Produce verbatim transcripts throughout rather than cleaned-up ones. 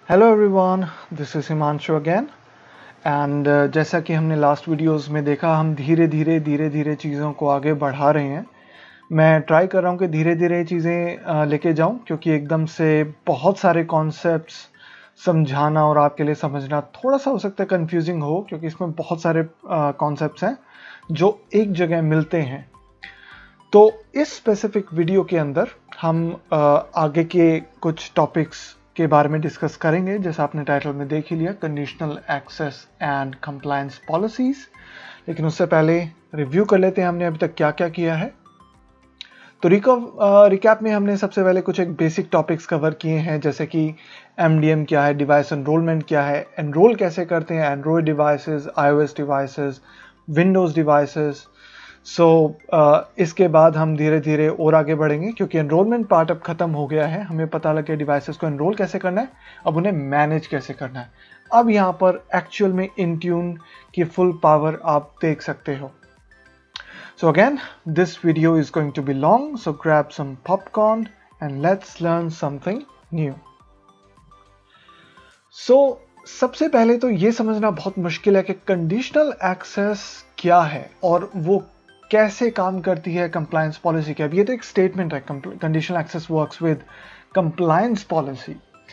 Hello everyone, this is Himanshu again and जैसा कि हमने लास्ट वीडियोस में देखा, हम धीरे धीरे धीरे धीरे चीज़ों को आगे बढ़ा रहे हैं। मैं ट्राई कर रहा हूँ कि धीरे धीरे चीज़ें लेके जाऊँ, क्योंकि एकदम से बहुत सारे कॉन्सेप्ट्स समझाना और आपके लिए समझना थोड़ा सा हो सकता है कंफ्यूजिंग हो, क्योंकि इसमें बहुत सारे कॉन्सेप्ट्स हैं जो एक जगह मिलते हैं। तो इस स्पेसिफिक वीडियो के अंदर हम आ, आगे के कुछ टॉपिक्स के बारे में डिस्कस करेंगे। जैसा आपने टाइटल में देख ही लिया, conditional access and compliance policies. लेकिन उससे पहले रिव्यू कर लेते हैं हमने अभी तक क्या क्या किया है। तो रिकैप में हमने सबसे पहले कुछ एक बेसिक टॉपिक्स कवर किए हैं, जैसे कि एमडीएम क्या है, डिवाइस एनरोलमेंट क्या है, एनरोल कैसे करते हैं Android devices, iOS devices, Windows devices. So so, uh, इसके बाद हम धीरे धीरे और आगे बढ़ेंगे, क्योंकि एनरोलमेंट पार्ट अब खत्म हो गया है। हमें पता लगे डिवाइसेस को एनरोल कैसे करना है, अब उन्हें मैनेज कैसे करना है। अब यहाँ पर एक्चुअल में इंट्यून की फुल पावर आप देख सकते हो। So again, this video is going to be long, so grab some popcorn and let's learn something new. So सबसे पहले तो ये समझना बहुत मुश्किल है कि कंडीशनल एक्सेस क्या है और वो कैसे काम करती है कंप्लायंस पॉलिसी के। अब ये तो एक स्टेटमेंट है, conditional access works with compliance policy.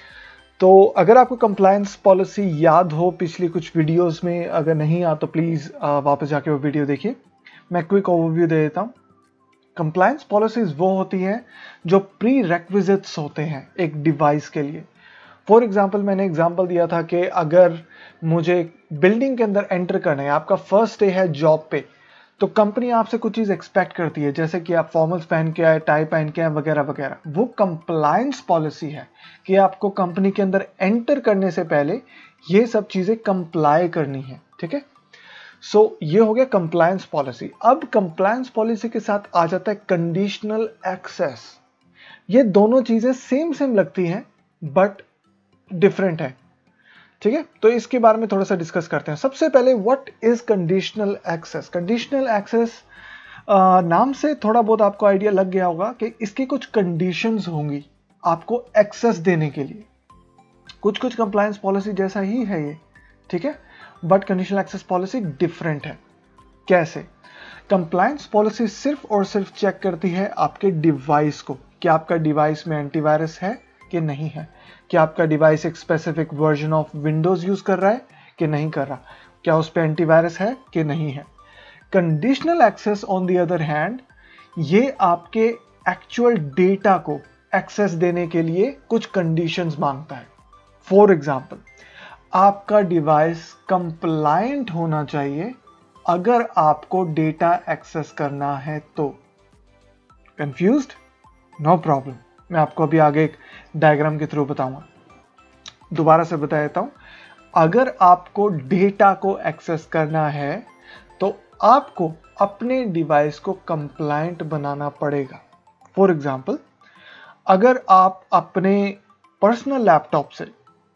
तो अगर आपको कंप्लायंस पॉलिसी याद हो पिछली कुछ वीडियोस में, अगर नहीं याद तो प्लीज वापस जाके वो वीडियो देखिए। मैं क्विक ओवरव्यू दे देता हूँ। कंप्लायंस पॉलिसीज वो होती हैं जो प्री रेक्विजिट्स होते हैं एक डिवाइस के लिए। फॉर एग्जाम्पल, मैंने एग्जाम्पल दिया था कि अगर मुझे बिल्डिंग के अंदर एंटर करना है, आपका फर्स्ट डे है जॉब पे, तो कंपनी आपसे कुछ चीज़ एक्सपेक्ट करती है, जैसे कि आप फॉर्मल्स पहन के आए, टाई पहन के आए, वगैरह वगैरह। वो कंप्लायंस पॉलिसी है कि आपको कंपनी के अंदर एंटर करने से पहले ये सब चीज़ें कंप्लाई करनी है। ठीक है, सो so, ये हो गया कंप्लायंस पॉलिसी। अब कंप्लायंस पॉलिसी के साथ आ जाता है कंडीशनल एक्सेस। ये दोनों चीज़ें सेम सेम लगती हैं बट डिफरेंट है। ठीक है, तो इसके बारे में थोड़ा सा डिस्कस करते हैं। सबसे पहले, what is conditional access. Conditional access नाम से थोड़ा बहुत आपको आइडिया लग गया होगा कि इसकी कुछ कंडीशंस होंगी आपको एक्सेस देने के लिए। कुछ कुछ कंप्लायंस पॉलिसी जैसा ही है ये, ठीक है, but conditional access policy different है। कैसे? कंप्लायंस पॉलिसी सिर्फ और सिर्फ चेक करती है आपके डिवाइस को, कि आपका डिवाइस में एंटीवायरस है कि नहीं है, क्या आपका डिवाइस एक specific version of Windows use कर रहा है कि नहीं कर रहा, क्या उस पर एंटीवायरस है कि नहीं है। Conditional access on the other hand, ये आपके एक्चुअल डेटा को एक्सेस देने के लिए कुछ कंडीशंस मांगता है। फॉर एग्जांपल, आपका डिवाइस कंप्लायंट होना चाहिए अगर आपको डेटा एक्सेस करना है तो। कंफ्यूज्ड? नो प्रॉब्लम, मैं आपको अभी आगे एक डायग्राम के थ्रू बताऊंगा। दोबारा से बता देता हूं, अगर आपको डेटा को एक्सेस करना है तो आपको अपने डिवाइस को कंप्लायंट बनाना पड़ेगा। फॉर एग्जांपल, अगर आप अपने पर्सनल लैपटॉप से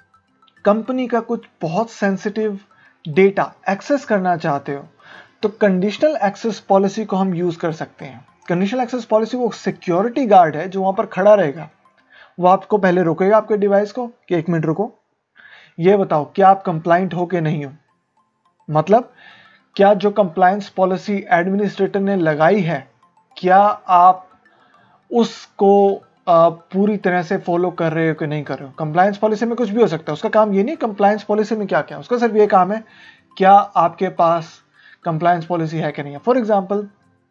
कंपनी का कुछ बहुत सेंसिटिव डेटा एक्सेस करना चाहते हो, तो कंडीशनल एक्सेस पॉलिसी को हम यूज कर सकते हैं। कंडीशनल एक्सेस पॉलिसी वो सिक्योरिटी गार्ड है जो वहां पर खड़ा रहेगा। वो आपको पहले रोकेगा, आपके डिवाइस को, कि एक मिनट रुको, ये बताओ क्या आप कंप्लायंट हो कि नहीं हो। मतलब, क्या जो कंप्लायंस पॉलिसी एडमिनिस्ट्रेटर ने लगाई है, क्या आप उसको पूरी तरह से फॉलो कर रहे हो कि नहीं कर रहे हो। कंप्लायंस पॉलिसी में कुछ भी हो सकता है, उसका काम ये नहीं कंप्लायंस पॉलिसी में क्या क्या, उसका सिर्फ ये काम है क्या आपके पास कंप्लायंस पॉलिसी है कि नहीं है। फॉर एग्जाम्पल,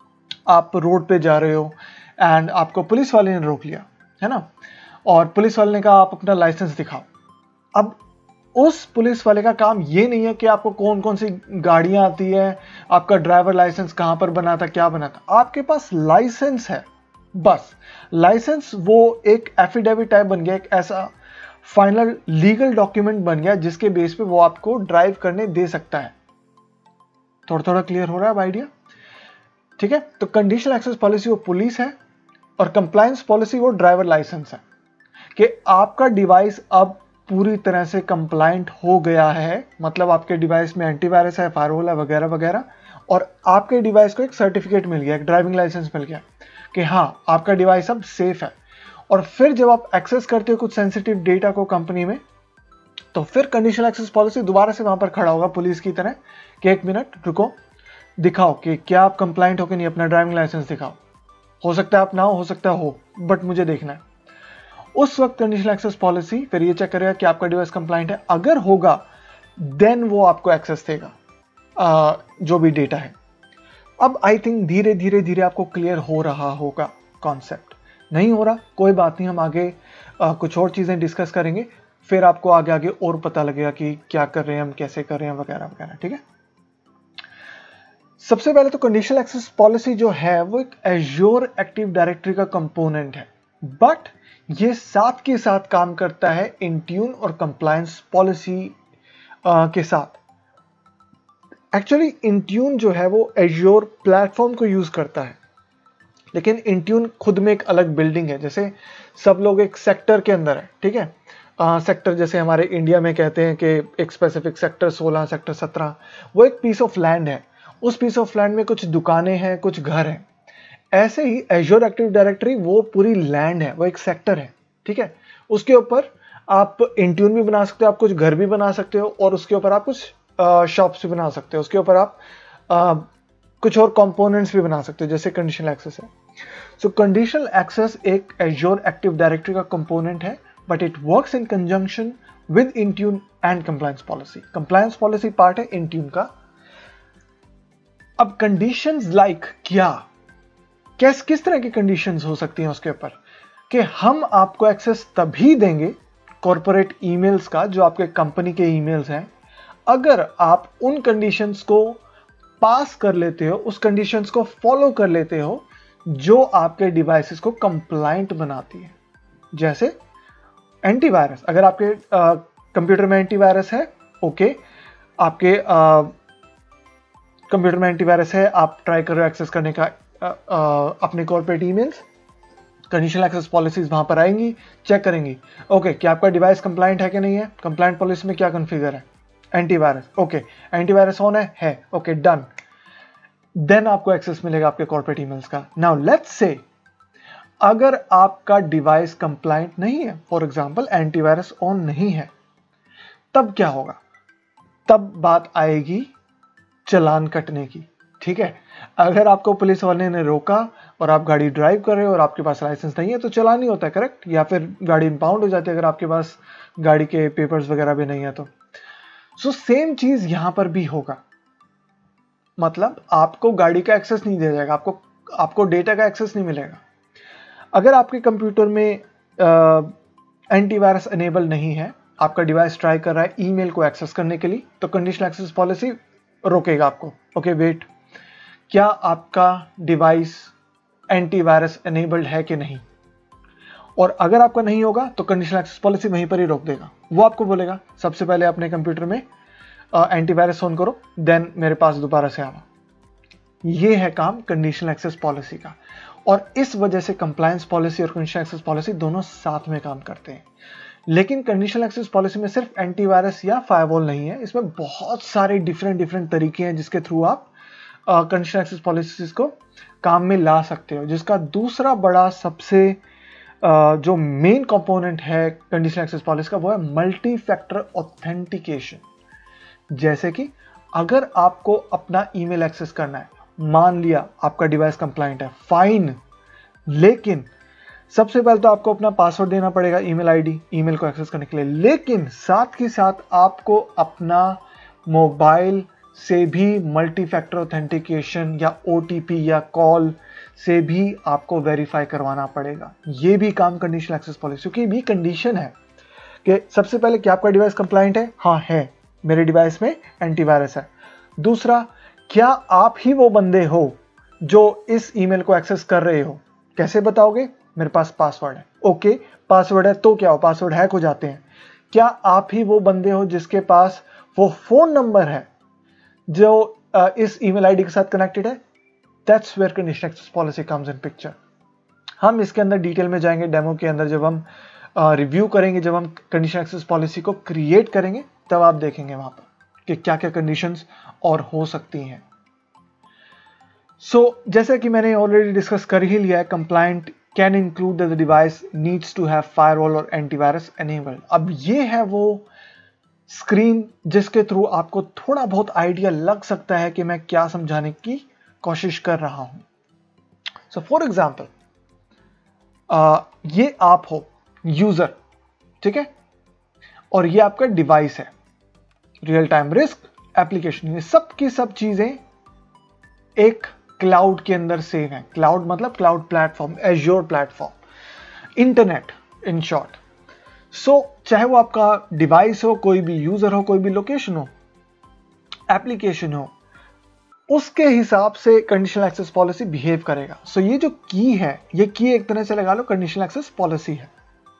आप रोड पे जा रहे हो एंड आपको पुलिस वाले ने रोक लिया, है ना, और पुलिस वाले ने कहा आप अपना लाइसेंस दिखाओ। अब उस पुलिस वाले का काम ये नहीं है कि आपको कौन कौन सी गाड़ियां आती है, आपका ड्राइवर लाइसेंस कहां पर बना था, क्या बना था। आपके पास लाइसेंस है, बस लाइसेंस वो एक एफिडेविट टाइप बन गया, एक ऐसा फाइनल लीगल डॉक्यूमेंट बन गया जिसके बेस पे वो आपको ड्राइव करने दे सकता है। थोड़ा थोड़ा क्लियर हो रहा है आइडिया? ठीक है, तो कंडीशनल एक्सेस पॉलिसी वो पुलिस है और कंप्लायंस पॉलिसी वो ड्राइवर लाइसेंस है, कि आपका डिवाइस अब पूरी तरह से कंप्लायंट हो गया है। मतलब आपके डिवाइस में एंटीवायरस है, फायरवॉल है, वगैरह वगैरह, और आपके डिवाइस को एक सर्टिफिकेट मिल गया, एक ड्राइविंग लाइसेंस मिल गया कि हाँ आपका डिवाइस अब सेफ है। और फिर जब आप एक्सेस करते हो कुछ सेंसिटिव डेटा को कंपनी में, तो फिर कंडीशनल एक्सेस पॉलिसी दोबारा से वहां पर खड़ा होगा पुलिस की तरह कि एक मिनट रुको, दिखाओ कि क्या आप कंप्लाइंट हो कि नहीं, अपना ड्राइविंग लाइसेंस दिखाओ। हो सकता है आप ना हो, हो सकता है हो, बट मुझे देखना है। उस वक्त कंडीशनल एक्सेस पॉलिसी फिर ये चेक करेगा कि आपका डिवाइस कंप्लाइंट है। अगर होगा देन वो आपको एक्सेस देगा आ, जो भी डेटा है। अब आई थिंक धीरे धीरे धीरे आपको क्लियर हो रहा होगा कॉन्सेप्ट। नहीं हो रहा कोई बात नहीं, हम आगे आ, कुछ और चीजें डिस्कस करेंगे, फिर आपको आगे आगे और पता लगेगा कि क्या कर रहे हैं हम, कैसे कर रहे हैं वगैरह वगैरह। ठीक है, सबसे पहले तो कंडीशनल एक्सेस पॉलिसी जो है वो एक एज्योर एक्टिव डायरेक्टरी का कंपोनेंट है, बट ये साथ के साथ काम करता है इंट्यून और कंप्लायंस पॉलिसी के साथ। एक्चुअली इंट्यून जो है वो एज्योर प्लेटफॉर्म को यूज करता है, लेकिन इंट्यून खुद में एक अलग बिल्डिंग है। जैसे सब लोग एक सेक्टर के अंदर है, ठीक है, सेक्टर uh, जैसे हमारे इंडिया में कहते हैं कि एक स्पेसिफिक सेक्टर सोलह, सेक्टर सत्रह, वो एक पीस ऑफ लैंड है। उस पीस ऑफ लैंड में कुछ दुकानें हैं, कुछ घर हैं। ऐसे ही एज्योर एक्टिव डायरेक्टरी वो पूरी लैंड है, वो एक सेक्टर है। ठीक है, उसके ऊपर आप इंट्यून भी बना सकते हो, आप कुछ घर भी बना सकते हो, और उसके ऊपर आप कुछ शॉप्स भी बना सकते हो, उसके ऊपर आप uh, कुछ और कंपोनेंट्स भी बना सकते हो, जैसे कंडीशनल एक्सेस है। सो कंडीशनल एक्सेस एक एज्योर एक्टिव डायरेक्टरी का कंपोनेंट है, but it works in conjunction with Intune and compliance policy. Compliance policy part है इंट्यून का। अब कंडीशंस लाइक क्या, कैस किस तरह की कंडीशंस हो सकती हैं उसके ऊपर, कि हम आपको एक्सेस तभी देंगे कॉर्पोरेट ईमेल्स का, जो आपके कंपनी के ईमेल्स हैं, अगर आप उन कंडीशंस को पास कर लेते हो, उस कंडीशंस को फॉलो कर लेते हो जो आपके डिवाइसेस को कंप्लायंट बनाती है। जैसे एंटीवायरस, अगर आपके कंप्यूटर में एंटीवायरस है, ओके, आपके कंप्यूटर में एंटीवायरस है, आप ट्राई कर रहे हो एक्सेस करने का आ, आ, अपने corporate emails, conditional access policies वहां पर आएंगी, चेक करेंगी, ओके क्या आपका डिवाइस कंप्लायंट है कि नहीं है, कंप्लायंट पॉलिसी में क्या कॉन्फ़िगर है, एंटीवायरस, ओके एंटीवायरस ऑन है, है ओके डन, देन आपको एक्सेस मिलेगा आपके कॉर्पोरेट ईमेल्स का। नाउ लेट्स से अगर आपका डिवाइस कंप्लायंट नहीं है, फॉर एग्जांपल एंटीवायरस ऑन नहीं है, तब क्या होगा, तब बात आएगी चालान कटने की। ठीक है, अगर आपको पुलिस वाले ने रोका और आप गाड़ी ड्राइव कर रहे हो और आपके पास लाइसेंस नहीं है तो चालान ही होता है, करेक्ट, या फिर गाड़ी इंपाउंड हो जाती है अगर आपके पास गाड़ी के पेपर्स वगैरह भी नहीं है तो। सो सेम चीज यहां पर भी होगा, मतलब आपको गाड़ी का एक्सेस नहीं दिया जाएगा, आपको आपको डेटा का एक्सेस नहीं मिलेगा। अगर आपके कंप्यूटर में एंटीवायरस एनेबल नहीं है, आपका डिवाइस ट्राई कर रहा है ईमेल को एक्सेस करने के लिए, तो कंडीशनल एक्सेस पॉलिसी रोकेगा आपको, ओके वेट, क्या आपका डिवाइस एंटीवायरस एनेबल्ड है कि नहीं, और अगर आपका नहीं होगा तो कंडीशनल एक्सेस पॉलिसी वहीं पर ही रोक देगा। वो आपको बोलेगा सबसे पहले अपने कंप्यूटर में एंटीवायरस ऑन करो, देन मेरे पास दोबारा से आवा। ये है काम कंडीशनल एक्सेस पॉलिसी का, और इस वजह से कंप्लायंस पॉलिसी और कंडीशनल एक्सेस पॉलिसी दोनों साथ में काम करते हैं। लेकिन कंडीशनल एक्सेस पॉलिसी में सिर्फ एंटीवायरस या फायरवॉल नहीं है, इसमें बहुत सारे डिफरेंट डिफरेंट तरीके हैं जिसके थ्रू आप कंडीशनल एक्सेस पॉलिसीज को काम में ला सकते हो। जिसका दूसरा बड़ा सबसे uh, जो मेन कंपोनेंट है कंडीशनल एक्सेस पॉलिसी का, वो है मल्टी फैक्टर ऑथेंटिकेशन। जैसे कि अगर आपको अपना ईमेल एक्सेस करना है, मान लिया आपका डिवाइस कंप्लायंट है, फाइन, लेकिन सबसे पहले तो आपको अपना पासवर्ड देना पड़ेगा, ईमेल आईडी, ईमेल को एक्सेस करने के लिए, लेकिन साथ ही साथ आपको अपना मोबाइल से भी मल्टी फैक्टर ऑथेंटिकेशन या ओटीपी या कॉल से भी आपको वेरीफाई करवाना पड़ेगा। ये भी काम कंडीशनल एक्सेस पॉलिसी, क्योंकि भी कंडीशन है कि सबसे पहले क्या आपका डिवाइस कंप्लायंट है, हाँ है, मेरे डिवाइस में एंटीवायरस है। दूसरा, क्या आप ही वो बंदे हो जो इस ईमेल को एक्सेस कर रहे हो, कैसे बताओगे, मेरे पास पासवर्ड है, ओके पासवर्ड है तो क्या हो, पासवर्ड हैक हो जाते हैं। क्या आप ही वो बंदे हो जिसके पास वो फोन नंबर है जो uh, इस ईमेल आईडी के साथ कनेक्टेड है, that's where conditional access policy comes in picture. हम इसके अंदर डिटेल में जाएंगे डेमो के अंदर, जब हम रिव्यू uh, करेंगे, जब हम कंडीशनल एक्सेस पॉलिसी को क्रिएट करेंगे, तब आप देखेंगे वहां पर कि क्या क्या कंडीशंस और हो सकती हैं। सो so, जैसे कि मैंने ऑलरेडी डिस्कस कर ही लिया है, compliant can include the device needs to have firewall और एंटीवायरस एनेबल्ड। अब ये है वो स्क्रीन जिसके थ्रू आपको थोड़ा बहुत आइडिया लग सकता है कि मैं क्या समझाने की कोशिश कर रहा हूं। सो फॉर एग्जाम्पल, ये आप हो यूजर, ठीक है, और ये आपका डिवाइस है। रियल टाइम रिस्क एप्लीकेशन, ये सब की सब चीजें एक क्लाउड के अंदर सेव है। क्लाउड मतलब cloud platform, Azure platform, internet in short. So चाहे वो आपका डिवाइस हो, कोई भी यूजर हो, कोई भी लोकेशन हो, एप्लीकेशन हो, उसके हिसाब से कंडीशनल एक्सेस पॉलिसी बिहेव करेगा। सो so ये जो की है, ये की एक तरह से लगा लो कंडीशनल एक्सेस पॉलिसी है।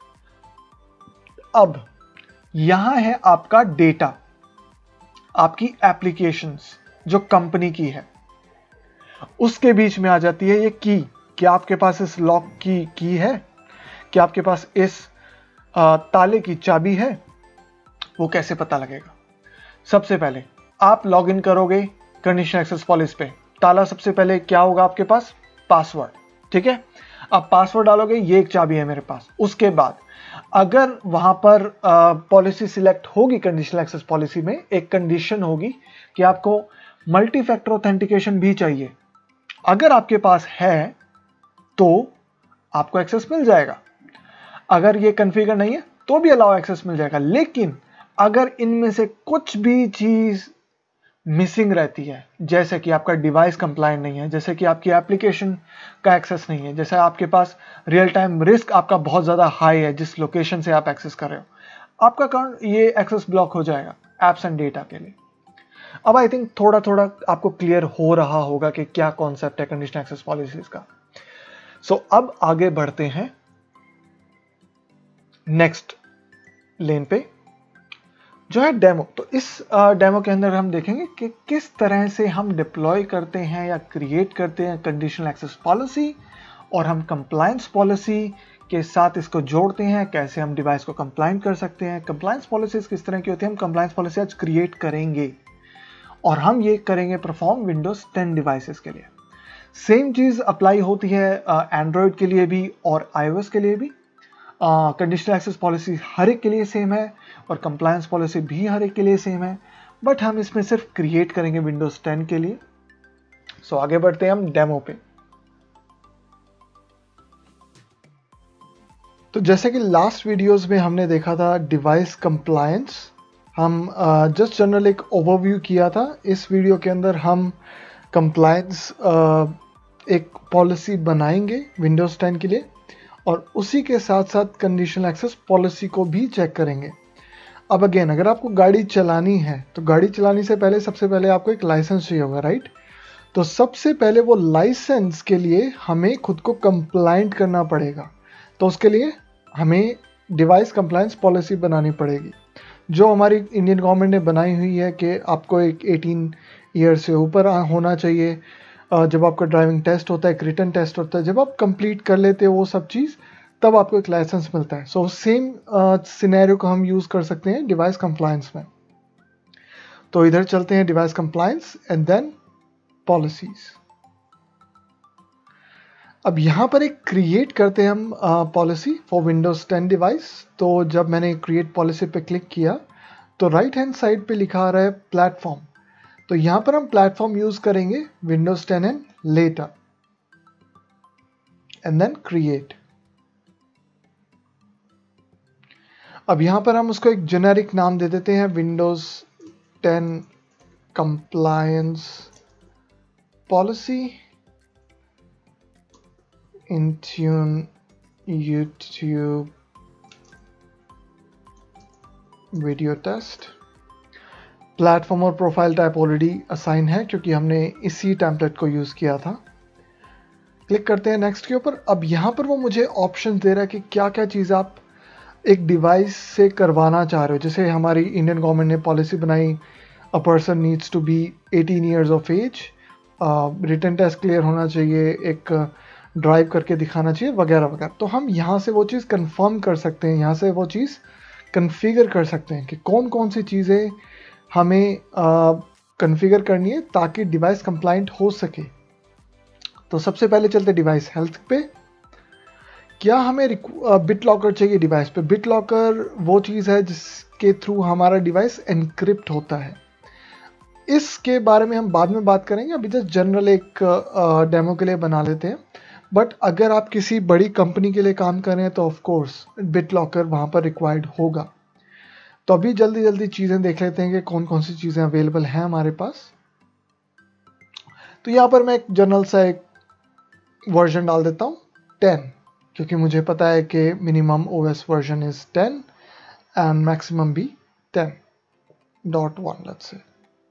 अब यहां है आपका डेटा, आपकी एप्लीकेशंस जो कंपनी की है, उसके बीच में आ जाती है ये की। क्या आपके पास इस लॉक की की है? क्या आपके पास इस आ, ताले की चाबी है? वो कैसे पता लगेगा? सबसे पहले आप लॉग इन करोगे कंडीशनल एक्सेस पॉलिसी पे, ताला सबसे पहले क्या होगा आपके पास? पासवर्ड, ठीक है। अब पासवर्ड डालोगे, ये एक चाबी है मेरे पास। उसके बाद अगर वहां पर पॉलिसी सिलेक्ट होगी, कंडीशनल एक्सेस पॉलिसी में एक कंडीशन होगी कि आपको मल्टी फैक्टर ऑथेंटिकेशन भी चाहिए। अगर आपके पास है तो आपको एक्सेस मिल जाएगा, अगर ये कॉन्फ़िगर नहीं है तो भी अलाउ एक्सेस मिल जाएगा। लेकिन अगर इनमें से कुछ भी चीज मिसिंग रहती है, जैसे कि आपका डिवाइस कंप्लायंट नहीं है, जैसे कि आपकी एप्लीकेशन का एक्सेस नहीं है, जैसे आपके पास रियल टाइम रिस्क आपका बहुत ज्यादा हाई है जिस लोकेशन से आप एक्सेस कर रहे हो, आपका अकाउंट ये एक्सेस ब्लॉक हो जाएगा एप्स एंड डेटा के लिए। अब आई थिंक थोड़ा थोड़ा आपको क्लियर हो रहा होगा कि क्या कॉन्सेप्ट है कंडीशनल एक्सेस पॉलिसीज का। सो so, अब आगे बढ़ते हैं नेक्स्ट लेन पे, जो है डेमो। तो इस डेमो के अंदर हम देखेंगे कि किस तरह से हम डिप्लॉय करते हैं या क्रिएट करते हैं कंडीशनल एक्सेस पॉलिसी, और हम कंप्लायंस पॉलिसी के साथ इसको जोड़ते हैं, कैसे हम डिवाइस को कंप्लायंट कर सकते हैं। कंप्लायंस पॉलिसीज किस तरह की होती है, हम कंप्लायंस पॉलिसी आज क्रिएट करेंगे, और हम ये करेंगे परफॉर्म विंडोज टेन डिवाइसेस के लिए। सेम चीज अप्लाई होती है एंड्रॉयड के लिए भी और आईओएस के लिए भी। कंडीशनल एक्सेस पॉलिसी हर एक के लिए सेम है और कंप्लायंस पॉलिसी भी हर एक के लिए सेम है, बट हम इसमें सिर्फ क्रिएट करेंगे विंडोज टेन के लिए। सो so, आगे बढ़ते हैं हम डेमो पे। तो जैसे कि लास्ट वीडियोस में हमने देखा था डिवाइस कंप्लायंस, हम जस्ट जनरल एक ओवरव्यू किया था। इस वीडियो के अंदर हम कंप्लायंस uh, एक पॉलिसी बनाएंगे विंडोज टेन के लिए, और उसी के साथ साथ कंडीशनल एक्सेस पॉलिसी को भी चेक करेंगे। अब अगेन, अगर आपको गाड़ी चलानी है तो गाड़ी चलाने से पहले सबसे पहले आपको एक लाइसेंस चाहिए होगा, राइट। तो सबसे पहले वो लाइसेंस के लिए हमें खुद को कंप्लायंट करना पड़ेगा। तो उसके लिए हमें डिवाइस कंप्लायंस पॉलिसी बनानी पड़ेगी, जो हमारी इंडियन गवर्नमेंट ने बनाई हुई है कि आपको एक अठारह ईयर से ऊपर होना चाहिए। जब आपका ड्राइविंग टेस्ट होता है, एक रिटन टेस्ट होता है, जब आप कंप्लीट कर लेते हो वो सब चीज़, तब आपको एक लाइसेंस मिलता है। सो सेम सिनेरियो को हम यूज़ कर सकते हैं डिवाइस कंप्लायंस में। तो इधर चलते हैं device compliance and then policies. अब यहाँ पर एक क्रिएट करते हैं हम policy for Windows ten device. तो जब मैंने क्रिएट पॉलिसी पे क्लिक किया तो राइट हैंड साइड पे लिखा आ रहा है प्लेटफॉर्म। तो यहाँ पर हम प्लेटफॉर्म यूज करेंगे Windows ten and later and then create. अब यहाँ पर हम उसको एक जेनेरिक नाम दे देते हैं, Windows ten compliance policy Intune YouTube video test. Platform और प्रोफाइल टाइप ऑलरेडी असाइन है क्योंकि हमने इसी टेम्पलेट को यूज़ किया था। क्लिक करते हैं नेक्स्ट के ऊपर। अब यहाँ पर वो मुझे ऑप्शन दे रहा है कि क्या क्या चीज़ आप एक डिवाइस से करवाना चाह रहे हो। जैसे हमारी इंडियन गवर्नमेंट ने पॉलिसी बनाई, a person needs to be eighteen years of age, written test clear होना चाहिए, एक ड्राइव करके दिखाना चाहिए, वगैरह वगैरह। तो हम यहाँ से वो चीज़ कंफर्म कर सकते हैं, यहाँ से वो चीज़ कन्फिगर कर सकते हैं कि कौन कौन सी चीज़ें हमें कन्फिगर करनी है ताकि डिवाइस कंप्लायंट हो सके। तो सबसे पहले चलते डिवाइस हेल्थ पे। क्या हमें बिट लॉकर चाहिए डिवाइस पे? बिट लॉकर वो चीज़ है जिसके थ्रू हमारा डिवाइस एनक्रिप्ट होता है। इसके बारे में हम बाद में बात करेंगे, अभी जस्ट जनरल एक डेमो के लिए बना लेते हैं। बट अगर आप किसी बड़ी कंपनी के लिए काम कर रहे हैं तो ऑफ कोर्स बिट लॉकर वहाँ पर रिक्वायर्ड होगा। तो अभी जल्दी जल्दी चीज़ें देख लेते हैं कि कौन कौन सी चीज़ें अवेलेबल हैं हमारे पास। तो यहाँ पर मैं एक जनरल सा एक वर्जन डाल देता हूँ टेन, क्योंकि मुझे पता है कि minimum OS version is ten and maximum भी ten dot one let's say.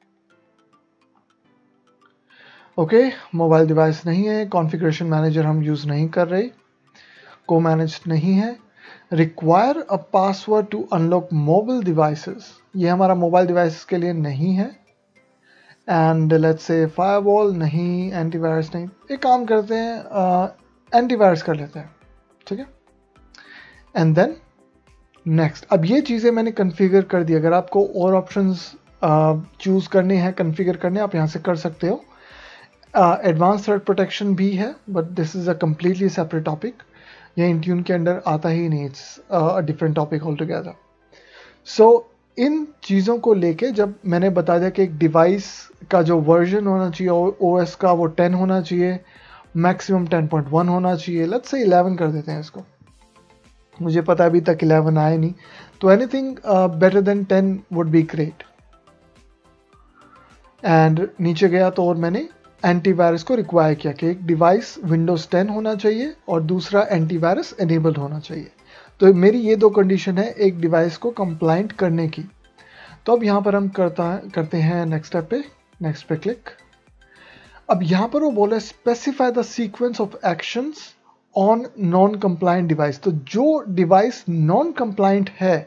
Okay, mobile device नहीं है, कॉन्फ़िगरेशन मैनेजर हम यूज़ नहीं कर रहे, को मैनेज नहीं है। Require a password to unlock mobile devices, ये हमारा मोबाइल डिवाइस के लिए नहीं है। एंड लेट्स से फायरवॉल नहीं, एंटीवायरस नहीं। एक काम करते हैं एंटीवायरस कर लेते हैं, ठीक है। एंड देन नेक्स्ट, अब ये चीज़ें मैंने कॉन्फ़िगर कर दी। अगर आपको और ऑप्शंस चूज़ करने हैं, कॉन्फ़िगर करने, आप यहाँ से कर सकते हो। एडवांस थ्रेट प्रोटेक्शन भी है, but this is a completely separate topic, ये इंट्यून के अंडर आता ही नहीं, it's a different topic all together. So इन चीज़ों को लेके जब मैंने बता दिया कि एक डिवाइस का जो वर्जन होना चाहिए ओएस का वो टेन होना चाहिए, मैक्सिमम टेन पॉइंट वन होना चाहिए, लेट्स से इलेवन कर देते हैं इसको, मुझे पता है अभी तक इलेवन आया नहीं, तो anything better than ten would be great. And नीचे गया तो और मैंने एंटीवायरस को रिक्वायर किया कि एक डिवाइस विंडोज टेन होना चाहिए और दूसरा एंटीवायरस एनेबल्ड होना चाहिए। तो मेरी ये दो कंडीशन है एक डिवाइस को कंप्लाइंट करने की। तो अब यहाँ पर हम करता करते हैं नेक्स्ट स्टेप पे, नेक्स्ट पे क्लिक। अब यहाँ पर वो बोला specify the sequence of actions on non compliant device. तो जो डिवाइस नॉन कंप्लाइंट है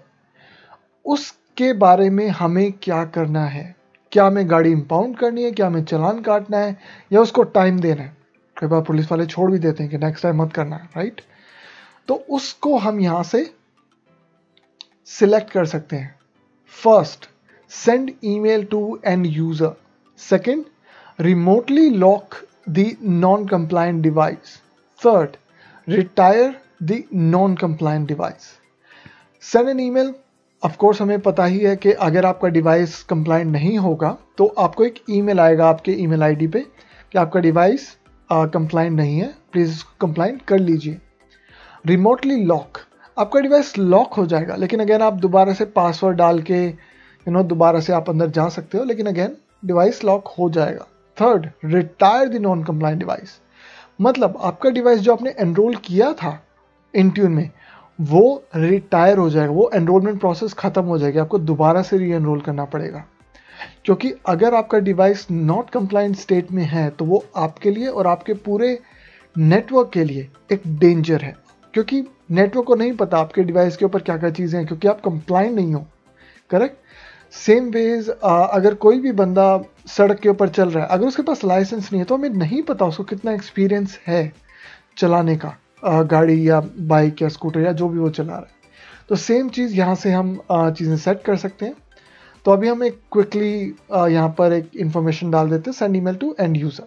उसके बारे में हमें क्या करना है, क्या हमें गाड़ी इंपाउंड करनी है, क्या हमें चालान काटना है, या उसको टाइम देना है। कई बार पुलिस वाले छोड़ भी देते हैं कि नेक्स्ट टाइम मत करना है, राइट। तो उसको हम यहां से सिलेक्ट कर सकते हैं। First, send email to end user. Second, remotely lock the non compliant device. Third, retire the non compliant device. Send an email, of course हमें पता ही है कि अगर आपका डिवाइस कंप्लायंट नहीं होगा तो आपको एक ईमेल आएगा आपके ईमेल आईडी पे कि आपका डिवाइस कंप्लायंट नहीं है, प्लीज कंप्लायंट कर लीजिए। रिमोटली लॉक, आपका डिवाइस लॉक हो जाएगा, लेकिन अगेन आप दोबारा से पासवर्ड डाल के यू नो दोबारा से आप अंदर जा सकते हो, लेकिन अगेन डिवाइस लॉक हो जाएगा। Third, retire the non compliant device, मतलब आपका डिवाइस जो आपने एनरोल किया था इंट्यून में वो रिटायर हो जाएगा, वो एनरोलमेंट प्रोसेस खत्म हो जाएगी, आपको दोबारा से री एनरोल करना पड़ेगा। क्योंकि अगर आपका डिवाइस नॉट कंप्लायंट स्टेट में है तो वो आपके लिए और आपके पूरे नेटवर्क के लिए एक डेंजर है, क्योंकि नेटवर्क को नहीं पता आपके डिवाइस के ऊपर क्या क्या चीज़ें हैं, क्योंकि आप कंप्लायंट नहीं हो, करेक्ट। सेम वेज अगर कोई भी बंदा सड़क के ऊपर चल रहा है, अगर उसके पास लाइसेंस नहीं है तो हमें नहीं पता उसको कितना एक्सपीरियंस है चलाने का, आ, गाड़ी या बाइक या स्कूटर या जो भी वो चला रहा है। तो सेम चीज़ यहाँ से हम चीज़ें सेट कर सकते हैं। तो अभी हम एक क्विकली यहाँ पर एक इंफॉर्मेशन डाल देते हैं, send email to end user.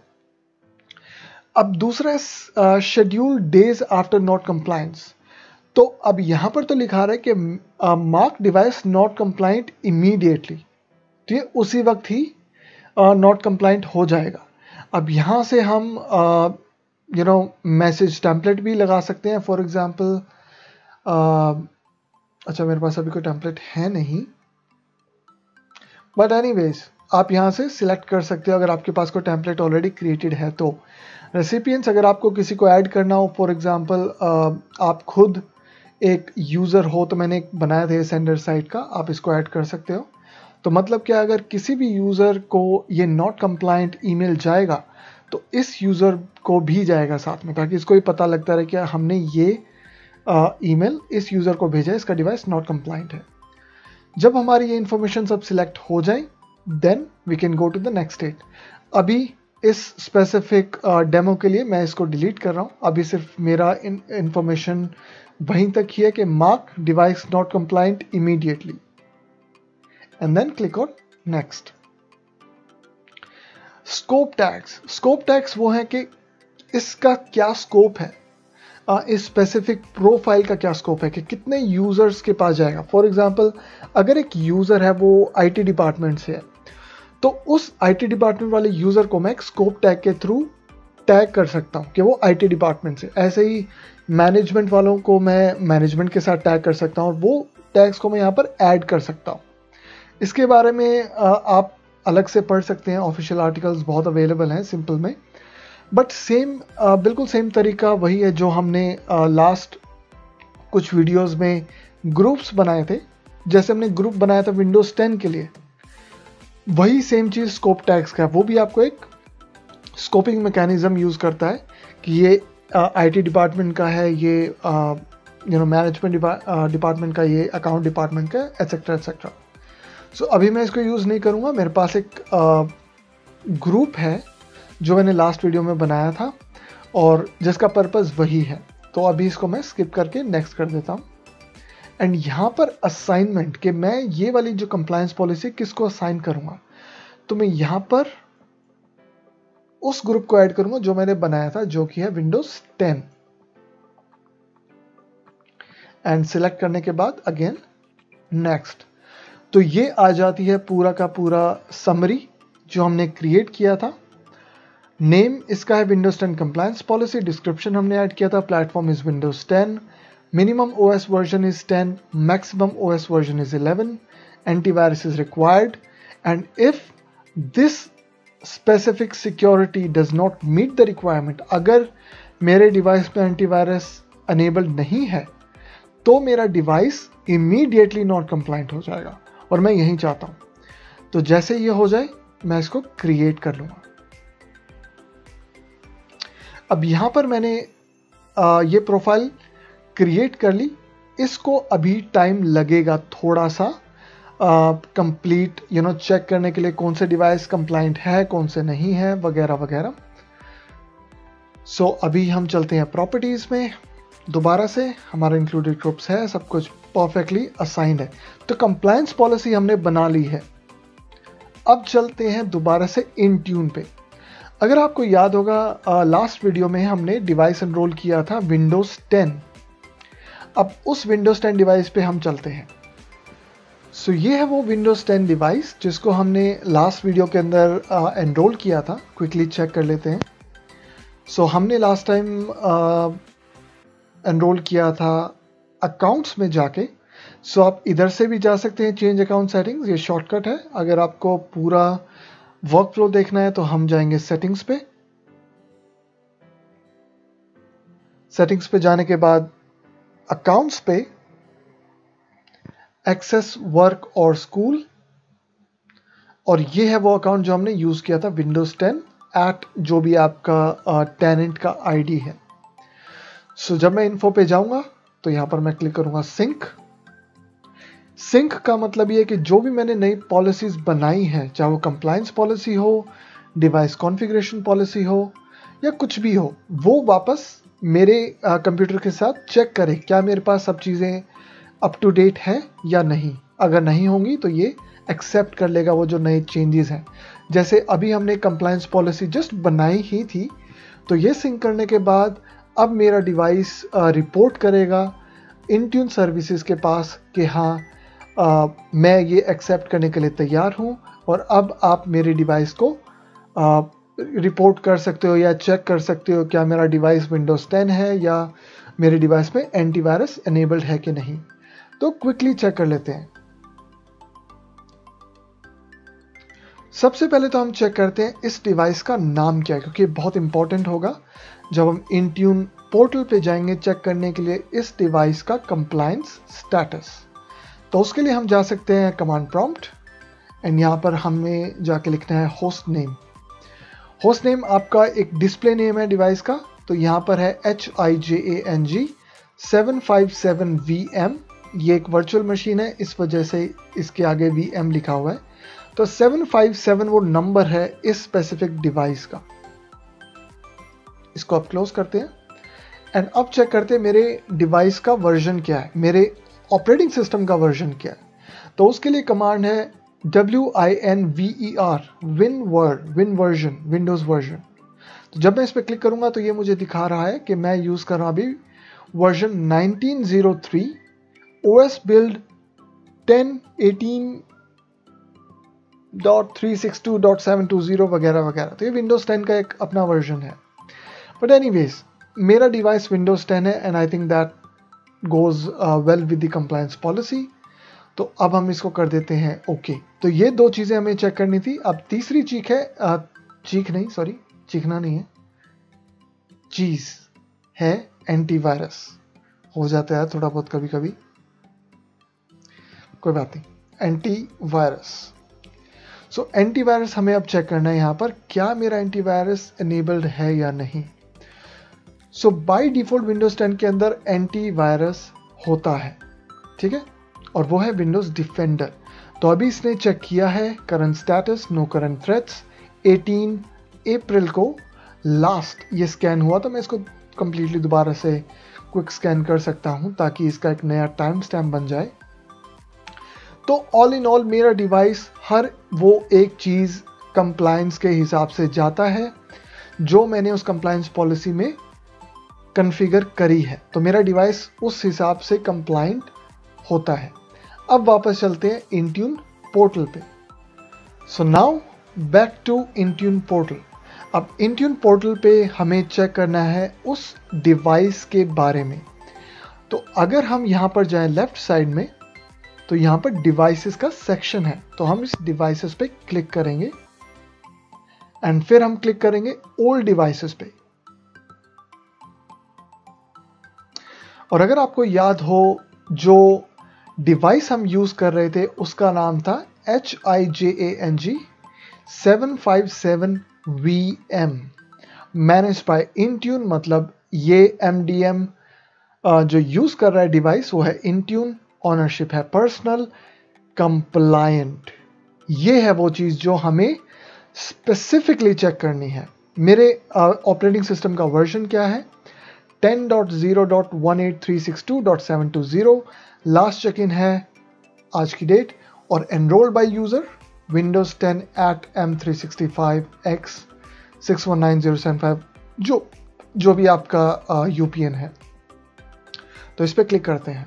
अब दूसरा है schedule days after not compliance. तो अब यहाँ पर तो लिखा रहा है कि mark device not compliant immediately, तो ये उसी वक्त ही नॉट कंप्लायंट हो जाएगा। अब यहाँ से हम यू नो मैसेज टेम्पलेट भी लगा सकते हैं। फॉर एग्जांपल अच्छा मेरे पास अभी कोई टेम्पलेट है नहीं, बट एनीवेज आप यहाँ से सिलेक्ट कर सकते हो अगर आपके पास कोई टेम्पलेट ऑलरेडी क्रिएटेड है। तो रेसिपिएंट्स, अगर आपको किसी को ऐड करना हो, फॉर एग्जांपल आप खुद एक यूज़र हो, तो मैंने एक बनाया था सेंडर साइट का, आप इसको ऐड कर सकते हो। तो मतलब क्या, अगर किसी भी यूज़र को ये नॉट कंप्लायंट ईमेल जाएगा तो इस यूज़र को भी जाएगा साथ में, ताकि इसको भी पता लगता रहे कि हमने ये ईमेल इस यूज़र को भेजा है, इसका डिवाइस नॉट कंप्लायंट है। जब हमारी ये इंफॉर्मेशन सब सिलेक्ट हो जाए then we can go to the next state. अभी इस स्पेसिफिक डेमो के लिए मैं इसको डिलीट कर रहा हूँ, अभी सिर्फ मेरा इंफॉर्मेशन वहीं तक ही है कि mark device not compliant immediately and then click on next. Scope tags, scope tags वो है कि इसका क्या स्कोप है। इस स्पेसिफिक प्रोफाइल का क्या स्कोप है कि कितने यूज़र्स के पास जाएगा। फॉर एग्जांपल अगर एक यूज़र है वो आईटी डिपार्टमेंट से है, तो उस आईटी डिपार्टमेंट वाले यूज़र को मैं एक स्कोप टैग के थ्रू टैग कर सकता हूँ कि वो आईटी डिपार्टमेंट से। ऐसे ही मैनेजमेंट वालों को मैं मैनेजमेंट के साथ टैग कर सकता हूँ और वो टैग्स को मैं यहाँ पर ऐड कर सकता हूँ। इसके बारे में आप अलग से पढ़ सकते हैं, ऑफिशियल आर्टिकल्स बहुत अवेलेबल हैं सिंपल में। बट सेम बिल्कुल सेम तरीका वही है जो हमने लास्ट कुछ वीडियोस में ग्रुप्स बनाए थे। जैसे हमने ग्रुप बनाया था विंडोज़ टेन के लिए, वही सेम चीज़ स्कोप टैग्स का, वो भी आपको एक स्कोपिंग मैकेनिज्म यूज़ करता है कि ये आईटी डिपार्टमेंट का है, ये यू नो मैनेजमेंट डिपार्टमेंट का, ये अकाउंट डिपार्टमेंट का, एटसेट्रा एटसेट्रा। सो अभी मैं इसको यूज़ नहीं करूँगा। मेरे पास एक ग्रुप है जो मैंने लास्ट वीडियो में बनाया था और जिसका पर्पस वही है, तो अभी इसको मैं स्किप करके नेक्स्ट कर देता हूँ। एंड यहाँ पर असाइनमेंट कि मैं ये वाली जो कंप्लायंस पॉलिसी किसको असाइन करूँगा, तो मैं यहाँ पर उस ग्रुप को ऐड करूँगा जो मैंने बनाया था, जो कि है विंडोज़ टेन। एंड सिलेक्ट करने के बाद अगेन नेक्स्ट, तो ये आ जाती है पूरा का पूरा समरी जो हमने क्रिएट किया था। नेम इसका है Windows ten compliance policy, description हमने ऐड किया था, platform is Windows ten, minimum OS version is ten, maximum OS version is eleven, antivirus is required, and if this specific security does not meet the requirement, अगर मेरे device में antivirus enabled नहीं है तो मेरा device immediately not compliant हो जाएगा और मैं यही चाहता हूँ। तो जैसे ये हो जाए मैं इसको क्रिएट कर लूँगा। अब यहाँ पर मैंने आ, ये प्रोफाइल क्रिएट कर ली। इसको अभी टाइम लगेगा थोड़ा सा कंप्लीट यू नो चेक करने के लिए कौन से डिवाइस कंप्लायंट है, कौन से नहीं है, वगैरह वगैरह। सो so, अभी हम चलते हैं प्रॉपर्टीज़ में। दोबारा से हमारा इंक्लूडेड ग्रुप्स है, सब कुछ परफेक्टली असाइंड है, तो कंप्लायंस पॉलिसी हमने बना ली है। अब चलते हैं दोबारा से इंट्यून पे। अगर आपको याद होगा लास्ट वीडियो में हमने डिवाइस एनरोल किया था विंडोज़ टेन। अब उस विंडोज़ टेन डिवाइस पे हम चलते हैं। सो so, ये है वो विंडोज़ टेन डिवाइस जिसको हमने लास्ट वीडियो के अंदर एनरोल किया था। क्विकली चेक कर लेते हैं। सो so, हमने लास्ट टाइम एनरोल किया था अकाउंट्स में जाके। सो so, आप इधर से भी जा सकते हैं, चेंज अकाउंट सेटिंग्स, ये शॉर्टकट है। अगर आपको पूरा वर्क फ्लो देखना है तो हम जाएंगे सेटिंग्स पे। सेटिंग्स पे जाने के बाद अकाउंट्स पे एक्सेस वर्क और स्कूल, और ये है वो अकाउंट जो हमने यूज किया था विंडोज टेन एट जो भी आपका टेनेंट का आईडी है। सो so, जब मैं इन्फो पे जाऊंगा तो यहां पर मैं क्लिक करूंगा सिंक। सिंक का मतलब ये है कि जो भी मैंने नई पॉलिसीज बनाई है, चाहे वो कंप्लायंस पॉलिसी हो, डिवाइस कॉन्फ़िगरेशन पॉलिसी हो या कुछ भी हो, वो वापस मेरे कंप्यूटर के साथ चेक करे क्या मेरे पास सब चीज़ें अप टू डेट है या नहीं। अगर नहीं होंगी तो ये एक्सेप्ट कर लेगा वो जो नए चेंजेस हैं। जैसे अभी हमने कंप्लायंस पॉलिसी जस्ट बनाई ही थी, तो ये सिंक करने के बाद अब मेरा डिवाइस रिपोर्ट करेगा इंट्यून सर्विसेज के पास कि हाँ आ, मैं ये एक्सेप्ट करने के लिए तैयार हूँ और अब आप मेरे डिवाइस को आ, रिपोर्ट कर सकते हो या चेक कर सकते हो क्या मेरा डिवाइस विंडोज़ टेन है या मेरे डिवाइस में एंटीवायरस एनेबल्ड है कि नहीं। तो क्विकली चेक कर लेते हैं। सबसे पहले तो हम चेक करते हैं इस डिवाइस का नाम क्या है, क्योंकि बहुत इंपॉर्टेंट होगा जब हम इंट्यून पोर्टल पे जाएंगे चेक करने के लिए इस डिवाइस का कंप्लायंस स्टेटस। तो उसके लिए हम जा सकते हैं कमांड प्रॉम्प्ट एंड यहाँ पर हमें जाके लिखना है होस्ट नेम। होस्ट नेम आपका एक डिस्प्ले नेम है डिवाइस का, तो यहाँ पर है H I J A N G seven five seven V M. ये एक वर्चुअल मशीन है, इस वजह से इसके आगे वी एम लिखा हुआ है। तो सेवन फाइव सेवन वो नंबर है इस स्पेसिफिक डिवाइस का। इसको आप क्लोज करते हैं एंड अब चेक करते हैं मेरे डिवाइस का वर्जन क्या है, मेरे ऑपरेटिंग सिस्टम का वर्जन क्या है। तो उसके लिए कमांड है W I N V E R, win word, win version, Windows version. तो जब मैं इस पर क्लिक करूंगा तो ये मुझे दिखा रहा है कि मैं यूज़ कर रहा हूँ अभी version nineteen zero three, OS build ten eighteen dot three six two dot seven two zero वगैरह वगैरह। तो ये विंडोज टेन का एक अपना वर्जन है। बट एनीवेज मेरा डिवाइस विंडोज टेन है and I think that goes well with the compliance policy. तो अब हम इसको कर देते हैं ओके। okay. तो ये दो चीज़ें हमें चेक करनी थी। अब तीसरी चीख है, uh, चीख नहीं सॉरी चीखना नहीं है, चीज़ है एंटीवायरस। हो जाता है थोड़ा बहुत कभी कभी, कोई बात नहीं। एंटीवायरस, सो एंटीवायरस हमें अब चेक करना है यहाँ पर, क्या मेरा एंटीवायरस इनेबल्ड है या नहीं। So by default Windows ten के अंदर एंटीवायरस होता है, ठीक है, और वो है विंडोज डिफेंडर। तो अभी इसने चेक किया है current status, no current threats, eighteen April को लास्ट ये स्कैन हुआ। तो मैं इसको कंप्लीटली दोबारा से क्विक स्कैन कर सकता हूं ताकि इसका एक नया टाइम स्टैम्प बन जाए। तो ऑल इन ऑल मेरा डिवाइस हर वो एक चीज़ कंप्लायंस के हिसाब से जाता है जो मैंने उस कंप्लायंस पॉलिसी में कॉन्फ़िगर करी है। तो मेरा डिवाइस उस हिसाब से कंप्लायंट होता है। अब वापस चलते हैं इंट्यून पोर्टल पे। So now back to Intune portal. अब इंट्यून पोर्टल पे हमें चेक करना है उस डिवाइस के बारे में। तो अगर हम यहाँ पर जाएं लेफ्ट साइड में, तो यहाँ पर डिवाइसेस का सेक्शन है। तो हम इस डिवाइसेस पे क्लिक करेंगे एंड फिर हम क्लिक करेंगे ओल्ड डिवाइसेस पे। और अगर आपको याद हो जो डिवाइस हम यूज कर रहे थे उसका नाम था H I J A N G seven five seven V M, manage by Intune. मतलब ये एम डी एम जो यूज कर रहा है डिवाइस वो है इंट्यून, ऑनरशिप है पर्सनल, कंप्लायंट। ये है वो चीज जो हमें स्पेसिफिकली चेक करनी है। मेरे ऑपरेटिंग uh, सिस्टम का वर्जन क्या है, ten dot zero dot one eight three six two dot seven two zero. Last check in है आज की डेट, और enrolled by user Windows ten eight M three sixty five X six one nine zero seven five, जो जो भी आपका यूपीएन uh, है। तो इस पर क्लिक करते हैं।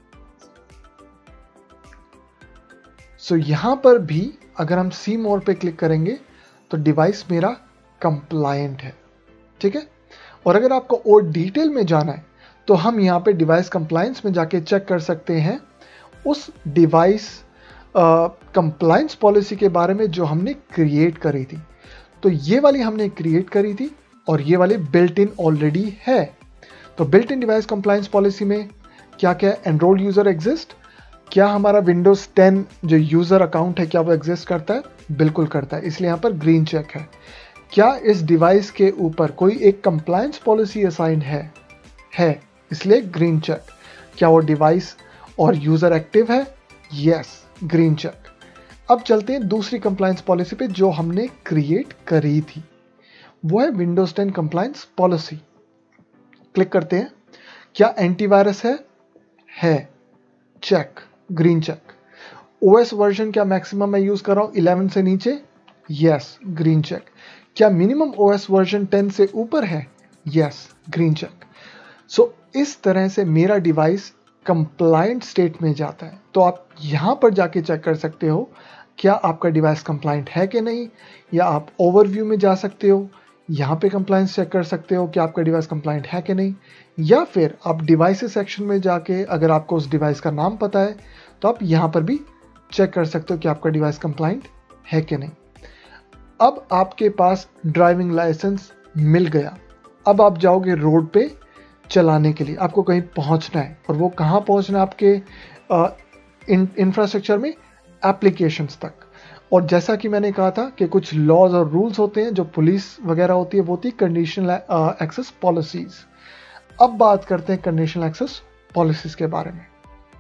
सो so, यहां पर भी अगर हम सी मोर पे क्लिक करेंगे तो डिवाइस मेरा कंप्लायंट है, ठीक है। और अगर आपको और डिटेल में जाना है तो हम यहाँ पे डिवाइस कंप्लायंस में जाके चेक कर सकते हैं उस डिवाइस कंप्लायंस पॉलिसी के बारे में जो हमने क्रिएट करी थी। तो ये वाली हमने क्रिएट करी थी और ये वाली बिल्ट इन ऑलरेडी है। तो built in device compliance policy में क्या क्या, एनरोल्ड यूजर एग्जिस्ट, क्या हमारा विंडोज टेन जो यूजर अकाउंट है क्या वो एग्जिस्ट करता है, बिल्कुल करता है, इसलिए यहाँ पर ग्रीन चेक है। क्या इस डिवाइस के ऊपर कोई एक कंप्लायंस पॉलिसी असाइंड है है इसलिए ग्रीन चेक। क्या वो डिवाइस और यूजर एक्टिव है, यस, ग्रीन चेक। अब चलते हैं दूसरी कंप्लायंस पॉलिसी पे जो हमने क्रिएट करी थी, वो है Windows ten compliance policy. Click करते हैं। क्या एंटीवायरस है है check, green check. OS version क्या मैक्सिमम मैं यूज कर रहा हूं इलेवन से नीचे, यस, ग्रीन चेक। क्या मिनिमम ओएस वर्जन टेन से ऊपर है, यस, ग्रीन चेक। सो इस तरह से मेरा डिवाइस कंप्लायंट स्टेट में जाता है। तो आप यहां पर जाके चेक कर सकते हो क्या आपका डिवाइस कंप्लायंट है कि नहीं, या आप ओवरव्यू में जा सकते हो, यहाँ पे कंप्लायंस चेक कर सकते हो कि आपका डिवाइस कंप्लायंट है कि नहीं, या फिर आप डिवाइसेस सेक्शन में जाके अगर आपको उस डिवाइस का नाम पता है तो आप यहाँ पर भी चेक कर सकते हो कि आपका डिवाइस कंप्लायंट है कि नहीं। अब आपके पास ड्राइविंग लाइसेंस मिल गया। अब आप जाओगे रोड पे चलाने के लिए, आपको कहीं पहुंचना है, और वो कहाँ पहुंचना है आपके इंफ्रास्ट्रक्चर में, एप्लीकेशंस तक। और जैसा कि मैंने कहा था कि कुछ लॉज और रूल्स होते हैं जो पुलिस वगैरह होती है, वो होती है कंडीशनल एक्सेस पॉलिसीज। अब बात करते हैं कंडीशनल एक्सेस पॉलिसीज के बारे में।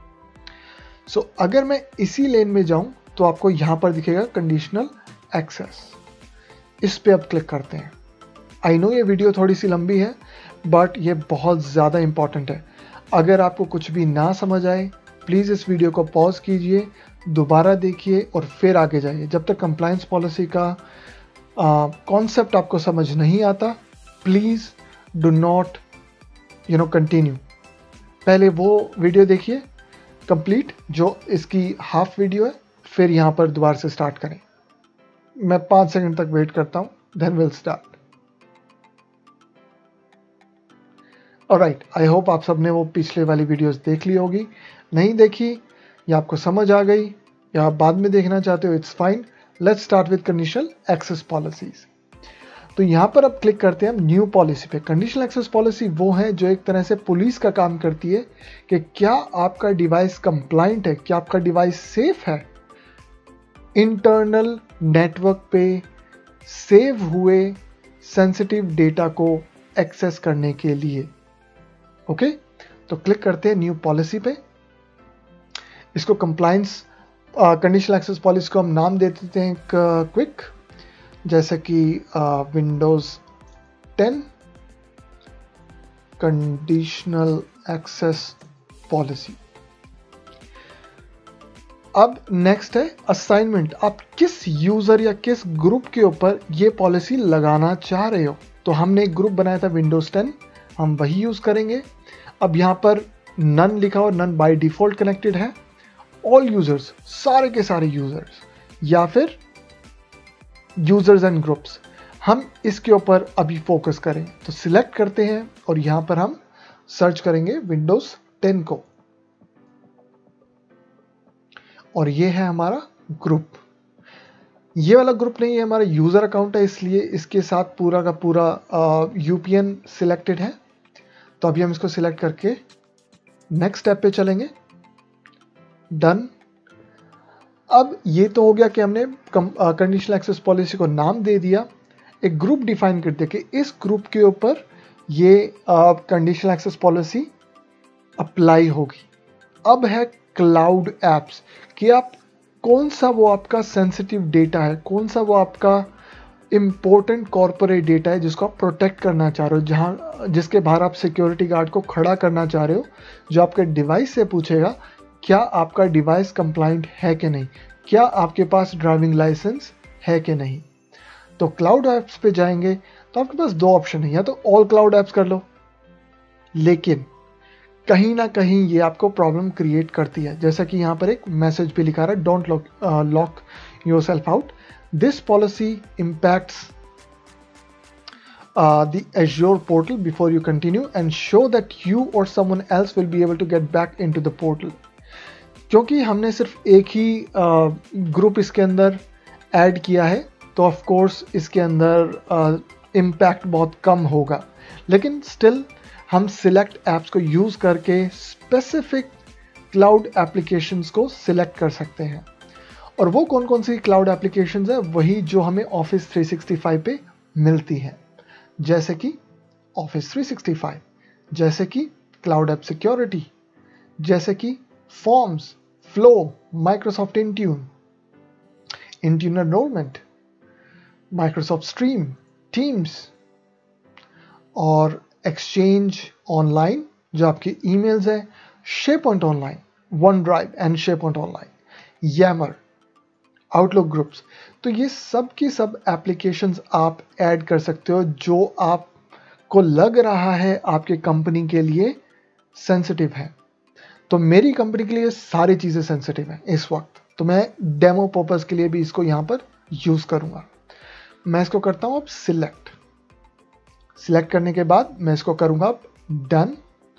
सो so, अगर मैं इसी लेन में जाऊं तो आपको यहां पर दिखेगा कंडीशनल एक्सेस, इस पे अब क्लिक करते हैं। आई नो ये वीडियो थोड़ी सी लंबी है बट ये बहुत ज़्यादा इंपॉर्टेंट है। अगर आपको कुछ भी ना समझ आए प्लीज़ इस वीडियो को पॉज कीजिए, दोबारा देखिए और फिर आगे जाइए। जब तक कंप्लायंस पॉलिसी का कॉन्सेप्ट आपको समझ नहीं आता please do not you know continue, पहले वो वीडियो देखिए कंप्लीट, जो इसकी हाफ वीडियो है, फिर यहाँ पर दोबारा से स्टार्ट करें। मैं पाँच सेकंड तक वेट करता हूँ, then will start. Alright, I hope आप सबने वो पिछले वाली वीडियोस देख ली होगी। नहीं देखी या आपको समझ आ गई या आप बाद में देखना चाहते हो, it's fine. Let's start with conditional access policies. तो यहाँ पर अब क्लिक करते हैं हम न्यू पॉलिसी पे। कंडीशनल एक्सेस पॉलिसी वो है जो एक तरह से पुलिस का काम करती है कि क्या आपका डिवाइस कंप्लाइंट है, क्या आपका डिवाइस सेफ है इंटरनल नेटवर्क पे सेव हुए सेंसिटिव डेटा को एक्सेस करने के लिए। Okay okay? तो क्लिक करते हैं न्यू पॉलिसी पे। इसको कंप्लायंस कंडीशनल एक्सेस पॉलिसी को हम नाम दे देते हैं क्विक, जैसे कि Windows ten conditional access policy. अब नेक्स्ट है असाइनमेंट। आप किस यूजर या किस ग्रुप के ऊपर ये पॉलिसी लगाना चाह रहे हो। तो हमने एक ग्रुप बनाया था विंडोज टेन, हम वही यूज करेंगे। अब यहां पर नन लिखा और नन बाय डिफॉल्ट कनेक्टेड है। ऑल यूजर्स, सारे के सारे यूजर्स, या फिर यूजर्स एंड ग्रुप्स, हम इसके ऊपर अभी फोकस करें। तो सिलेक्ट करते हैं और यहां पर हम सर्च करेंगे विंडोज टेन को, और ये है हमारा ग्रुप। ये वाला ग्रुप नहीं है, हमारा यूजर अकाउंट है, इसलिए इसके साथ पूरा का पूरा यूपीएन सिलेक्टेड है। तो अभी हम इसको सिलेक्ट करके नेक्स्ट स्टेप पे चलेंगे। डन। अब ये तो हो गया कि हमने कंडीशनल एक्सेस पॉलिसी को नाम दे दिया, एक ग्रुप डिफाइन कर दिया कि इस ग्रुप के ऊपर ये कंडीशनल एक्सेस पॉलिसी अप्लाई होगी। अब है क्लाउड एप्स, कि आप कौन सा वो आपका सेंसिटिव डेटा है, कौन सा वो आपका इंपॉर्टेंट कॉर्पोरेट डेटा है जिसको आप प्रोटेक्ट करना चाह रहे हो, जहां जिसके बाहर आप सिक्योरिटी गार्ड को खड़ा करना चाह रहे हो, जो आपके डिवाइस से पूछेगा क्या आपका डिवाइस कंप्लाइंट है कि नहीं, क्या आपके पास ड्राइविंग लाइसेंस है कि नहीं। तो क्लाउड एप्स पे जाएंगे तो आपके पास दो ऑप्शन है, या तो ऑल क्लाउड एप्स कर लो, लेकिन कहीं ना कहीं ये आपको प्रॉब्लम क्रिएट करती है। जैसा कि यहाँ पर एक मैसेज पे लिखा रहा है, don't lock lock yourself out, this policy impacts uh, the Azure portal before you continue and show that you or someone else will be able to get back into the portal। क्योंकि हमने सिर्फ एक ही group uh, इसके अंदर add किया है, तो of course इसके अंदर इम्पैक्ट uh, बहुत कम होगा, लेकिन स्टिल हम सिलेक्ट एप्स को यूज करके स्पेसिफिक क्लाउड एप्लीकेशंस को सिलेक्ट कर सकते हैं। और वो कौन कौन सी क्लाउड एप्लीकेशंस है, वही जो हमें ऑफिस थ्री सिक्सटी फाइव पे मिलती हैं, जैसे कि ऑफिस थ्री सिक्सटी फाइव, जैसे कि क्लाउड ऐप सिक्योरिटी, जैसे कि Forms, Flow, Microsoft Intune, Intune enrolment, Microsoft Stream, Teams, और एक्सचेंज ऑनलाइन जो आपकी ईमेल्स है, SharePoint online, OneDrive and SharePoint online, Yammer, Outlook groups. तो ये सब की सब एप्लीकेशंस आप ऐड कर सकते हो जो आपको लग रहा है आपके कंपनी के लिए सेंसिटिव है। तो मेरी कंपनी के लिए सारी चीज़ें सेंसिटिव हैं इस वक्त, तो मैं डेमो पर्पस के लिए भी इसको यहाँ पर यूज़ करूँगा। मैं इसको करता हूँ अब सिलेक्ट। सिलेक्ट करने के बाद मैं इसको करूँगा अब डन।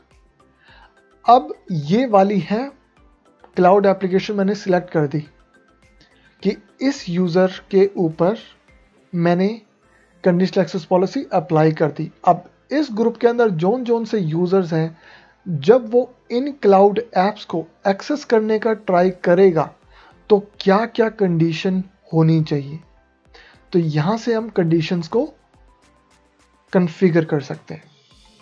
अब ये वाली है क्लाउड एप्लीकेशन मैंने सिलेक्ट कर दी कि इस यूज़र के ऊपर मैंने कंडीशनल एक्सेस पॉलिसी अप्लाई कर दी। अब इस ग्रुप के अंदर जोन जोन से यूज़र्स हैं, जब वो इन क्लाउड एप्स को एक्सेस करने का ट्राई करेगा तो क्या क्या कंडीशन होनी चाहिए, तो यहाँ से हम कंडीशंस को कॉन्फ़िगर कर सकते हैं।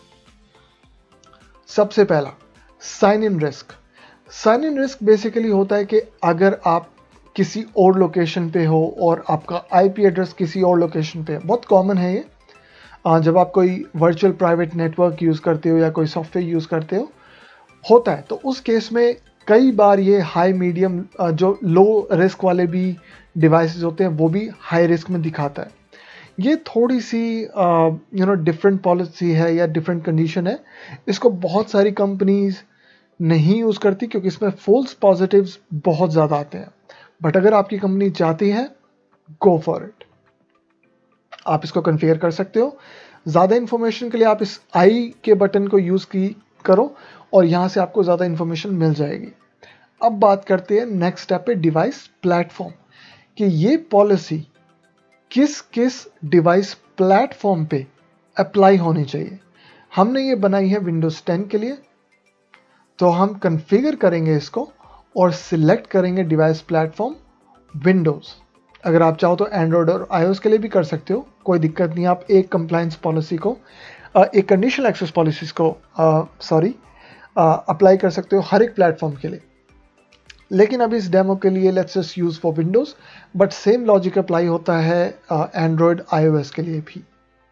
सबसे पहला sign in risk. Sign in risk basically होता है कि अगर आप किसी और लोकेशन पे हो और आपका आईपी एड्रेस किसी और लोकेशन पे है, बहुत कॉमन है ये, जब आप कोई वर्चुअल प्राइवेट नेटवर्क यूज़ करते हो या कोई सॉफ्टवेयर यूज़ करते हो होता है, तो उस केस में कई बार ये हाई मीडियम जो लो रिस्क वाले भी डिवाइसेस होते हैं वो भी हाई रिस्क में दिखाता है। ये थोड़ी सी यू नो डिफरेंट पॉलिसी है या डिफरेंट कंडीशन है। इसको बहुत सारी कंपनीज नहीं यूज़ करती क्योंकि इसमें फॉल्स पॉजिटिव्स बहुत ज़्यादा आते हैं। बट अगर आपकी कंपनी चाहती है, गो फॉर इट, आप इसको कॉन्फ़िगर कर सकते हो। ज़्यादा इन्फॉर्मेशन के लिए आप इस आई के बटन को यूज़ की करो और यहाँ से आपको ज़्यादा इन्फॉर्मेशन मिल जाएगी। अब बात करते हैं नेक्स्ट स्टेप पे, डिवाइस प्लेटफॉर्म, कि ये पॉलिसी किस किस डिवाइस प्लेटफॉर्म पे अप्लाई होनी चाहिए। हमने ये बनाई है विंडोज़ टेन के लिए, तो हम कॉन्फ़िगर करेंगे इसको और सिलेक्ट करेंगे डिवाइस प्लेटफॉर्म विंडोज़। अगर आप चाहो तो एंड्रॉयड और आईओएस के लिए भी कर सकते हो, कोई दिक्कत नहीं। आप एक कंप्लायंस पॉलिसी को, एक कंडीशनल एक्सेस पॉलिसीज को सॉरी अप्लाई कर सकते हो हर एक प्लेटफॉर्म के लिए। लेकिन अभी इस डेमो के लिए let's just use for Windows, but same logic apply होता है एंड्रॉयड आईओएस के लिए भी।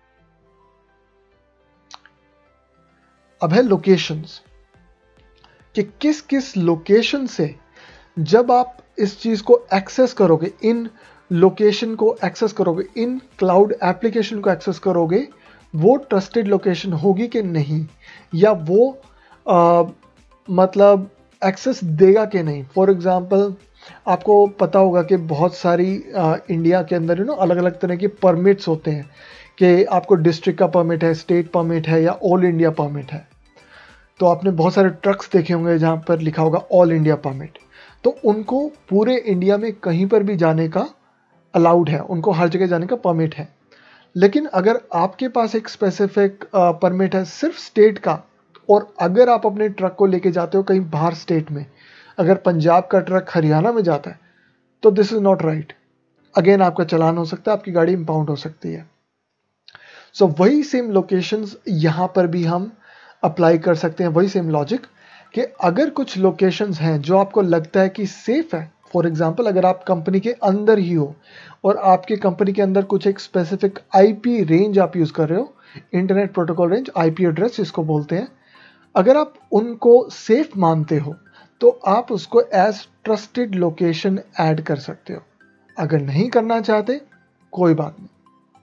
अब है लोकेशंस, कि किस किस लोकेशन से जब आप इस चीज़ को एक्सेस करोगे, इन लोकेशन को एक्सेस करोगे, इन क्लाउड एप्लीकेशन को एक्सेस करोगे, वो ट्रस्टेड लोकेशन होगी कि नहीं, या वो आ, मतलब एक्सेस देगा कि नहीं। फॉर एग्जांपल आपको पता होगा कि बहुत सारी आ, इंडिया के अंदर यू नो अलग अलग तरह के परमिट्स होते हैं, कि आपको डिस्ट्रिक्ट का परमिट है, स्टेट परमिट है, या ऑल इंडिया परमिट है। तो आपने बहुत सारे ट्रक्स देखे होंगे जहाँ पर लिखा होगा ऑल इंडिया परमिट, तो उनको पूरे इंडिया में कहीं पर भी जाने का अलाउड है, उनको हर जगह जाने का परमिट है। लेकिन अगर आपके पास एक स्पेसिफिक परमिट है सिर्फ स्टेट का, और अगर आप अपने ट्रक को लेके जाते हो कहीं बाहर स्टेट में, अगर पंजाब का ट्रक हरियाणा में जाता है, तो this is not right. Again आपका चालान हो सकता है, आपकी गाड़ी इंपाउंड हो सकती है। सो so, वही सेम लोकेशंस यहाँ पर भी हम अप्लाई कर सकते हैं, वही सेम लॉजिक, कि अगर कुछ लोकेशंस हैं जो आपको लगता है कि सेफ है, फॉर एग्जांपल अगर आप कंपनी के अंदर ही हो और आपके कंपनी के अंदर कुछ एक स्पेसिफिक आईपी रेंज आप यूज़ कर रहे हो, internet protocol range, IP address जिसको बोलते हैं, अगर आप उनको सेफ मानते हो तो आप उसको एज ट्रस्टेड लोकेशन ऐड कर सकते हो। अगर नहीं करना चाहते कोई बात नहीं,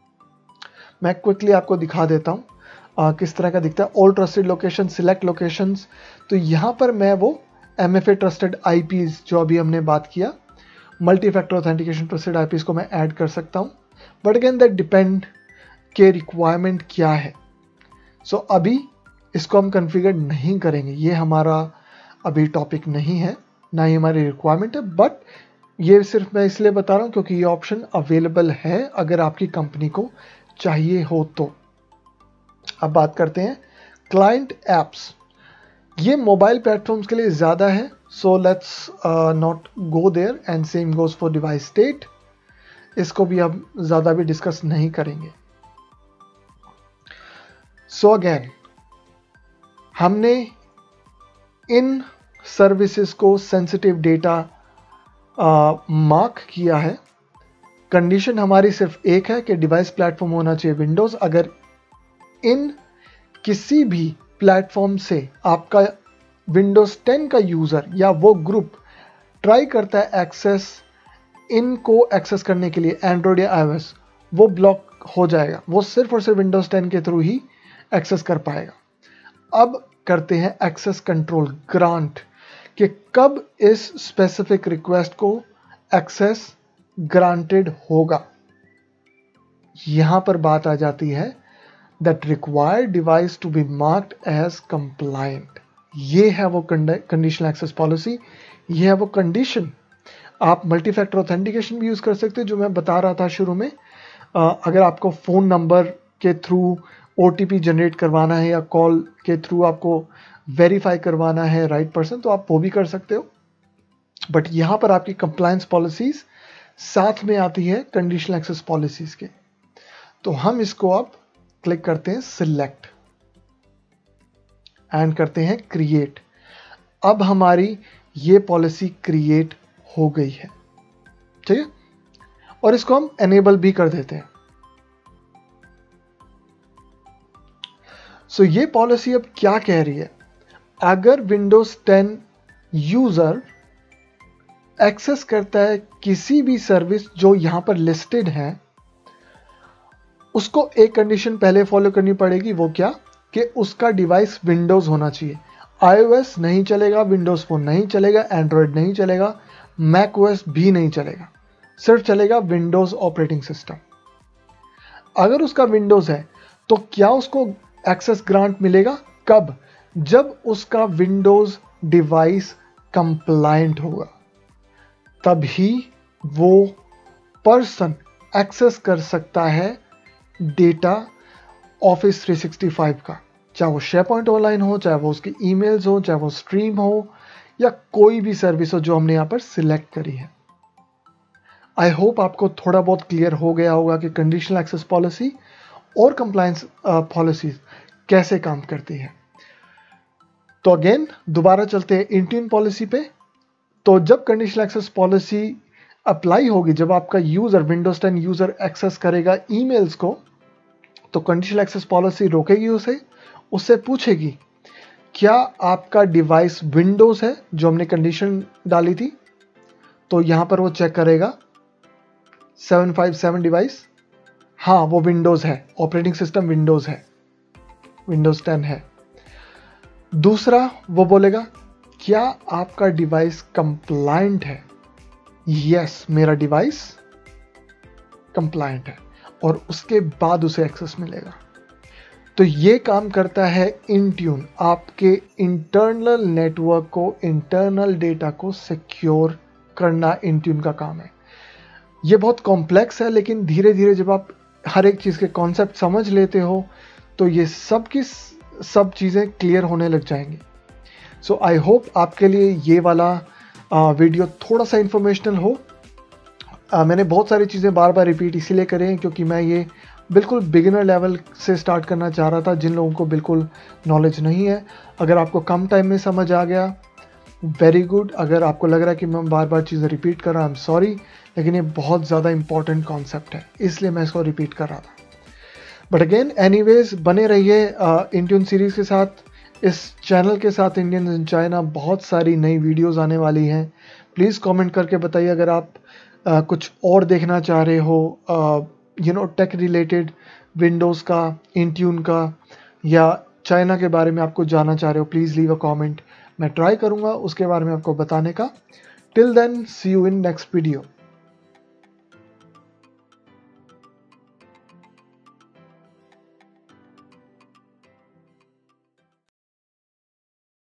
मैं क्विकली आपको दिखा देता हूँ Uh, किस तरह का दिखता है। All trusted location, select locations, तो यहाँ पर मैं वो M F A trusted I Ps जो अभी हमने बात किया, multi factor authentication trusted I Ps को मैं ऐड कर सकता हूँ। बट अगेन दैट डिपेंड के रिक्वायरमेंट क्या है। सो so, अभी इसको हम कन्फिगर नहीं करेंगे, ये हमारा अभी टॉपिक नहीं है, ना ही हमारी रिक्वायरमेंट है, बट ये सिर्फ मैं इसलिए बता रहा हूँ क्योंकि ये ऑप्शन अवेलेबल है अगर आपकी कंपनी को चाहिए हो तो। अब बात करते हैं क्लाइंट एप्स। ये मोबाइल प्लेटफॉर्म्स के लिए ज़्यादा है, so let's not go there, and same goes for device state. इसको भी हम ज़्यादा भी डिस्कस नहीं करेंगे। सो so अगेन हमने इन सर्विसेज को सेंसिटिव डेटा मार्क किया है। कंडीशन हमारी सिर्फ एक है कि डिवाइस प्लेटफॉर्म होना चाहिए विंडोज़। अगर इन किसी भी प्लेटफॉर्म से आपका विंडोज़ टेन का यूज़र या वो ग्रुप ट्राई करता है एक्सेस, इनको एक्सेस करने के लिए एंड्रॉयड या आईओएस, वो ब्लॉक हो जाएगा, वो सिर्फ और सिर्फ विंडोज़ टेन के थ्रू ही एक्सेस कर पाएगा। अब करते हैं एक्सेस कंट्रोल ग्रांट, कि कब इस स्पेसिफिक रिक्वेस्ट को एक्सेस ग्रांटेड होगा। यहां पर बात आ जाती है that require device to be marked as compliant। ये है वो कंडीशनल एक्सेस पॉलिसी, ये है वो कंडीशन। आप मल्टी फैक्टर ऑथेंटिकेशन भी यूज़ कर सकते हैं, जो मैं बता रहा था शुरू में। आ, अगर आपको फ़ोन नंबर के थ्रू ओटीपी जनरेट करवाना है या कॉल के थ्रू आपको वेरीफाई करवाना है राइट पर्सन, तो आप वो भी कर सकते हो। बट यहाँ पर आपकी कंप्लायंस पॉलिसीज साथ में आती है कंडीशनल एक्सेस पॉलिसीज के। तो हम इसको अब क्लिक करते हैं सिलेक्ट एंड करते हैं क्रिएट। अब हमारी ये पॉलिसी क्रिएट हो गई है, ठीक है, और इसको हम एनेबल भी कर देते हैं। सो so, ये पॉलिसी अब क्या कह रही है, अगर विंडोज टेन यूजर एक्सेस करता है किसी भी सर्विस जो यहां पर लिस्टेड है, उसको एक कंडीशन पहले फॉलो करनी पड़ेगी। वो क्या, कि उसका डिवाइस विंडोज होना चाहिए। iOS नहीं चलेगा, विंडोज़ फोन नहीं चलेगा, एंड्रॉयड नहीं चलेगा, मैक ओएस भी नहीं चलेगा, सिर्फ चलेगा विंडोज़ ऑपरेटिंग सिस्टम। अगर उसका विंडोज़ है तो क्या उसको एक्सेस ग्रांट मिलेगा? कब? जब उसका विंडोज़ डिवाइस कंप्लायंट होगा, तभी वो पर्सन एक्सेस कर सकता है data Office three sixty five का, चाहे वो शेयरपॉइंट ऑनलाइन हो, चाहे वो उसकी ईमेल्स हो, चाहे वो स्ट्रीम हो, या कोई भी सर्विस हो जो हमने यहाँ पर सिलेक्ट करी है। आई होप आपको थोड़ा बहुत क्लियर हो गया होगा कि कंडीशनल एक्सेस पॉलिसी और कंप्लायंस पॉलिसीज कैसे काम करती है। तो अगेन दोबारा चलते हैं इंट्यून पॉलिसी पे। तो जब कंडीशनल एक्सेस पॉलिसी अप्लाई होगी, जब आपका user Windows ten user access करेगा ईमेल्स को, तो कंडीशनल एक्सेस पॉलिसी रोकेगी उसे, उससे पूछेगी क्या आपका डिवाइस विंडोज है जो हमने कंडीशन डाली थी। तो यहां पर वो चेक करेगा सेवन फाइव सेवन डिवाइस, हाँ वो विंडोज है, ऑपरेटिंग सिस्टम विंडोज है, विंडोज टेन है। दूसरा वो बोलेगा क्या आपका डिवाइस कंप्लायंट है? यस, मेरा डिवाइस कंप्लायंट है, और उसके बाद उसे एक्सेस मिलेगा। तो ये काम करता है इंट्यून, आपके इंटरनल नेटवर्क को, इंटरनल डेटा को सिक्योर करना इंट्यून का काम है। ये बहुत कॉम्प्लेक्स है, लेकिन धीरे धीरे जब आप हर एक चीज़ के कॉन्सेप्ट समझ लेते हो तो ये सब की सब चीज़ें क्लियर होने लग जाएंगी। सो आई होप आपके लिए ये वाला आ, वीडियो थोड़ा सा इंफॉर्मेशनल हो। आ, मैंने बहुत सारी चीज़ें बार बार रिपीट इसीलिए करें हैं क्योंकि मैं ये बिल्कुल बिगिनर लेवल से स्टार्ट करना चाह रहा था, जिन लोगों को बिल्कुल नॉलेज नहीं है। अगर आपको कम टाइम में समझ आ गया, वेरी गुड। अगर आपको लग रहा है कि मैं बार बार चीज़ें रिपीट कर रहा हूँ, आई एम सॉरी, लेकिन ये बहुत ज़्यादा इंपॉर्टेंट कॉन्सेप्ट है, इसलिए मैं इसको रिपीट कर रहा था। बट अगेन एनीवेज, बने रहिए इंट्यून सीरीज़ के साथ, इस चैनल के साथ। इंडियन इन चाइना बहुत सारी नई वीडियोस आने वाली हैं। प्लीज़ कमेंट करके बताइए अगर आप आ, कुछ और देखना चाह रहे हो, you know tech related, Windows का, इंट्यून का, या चाइना के बारे में आपको जानना चाह रहे हो। प्लीज़ लीव अ कमेंट, मैं ट्राई करूँगा उसके बारे में आपको बताने का। Till then, see you in next video.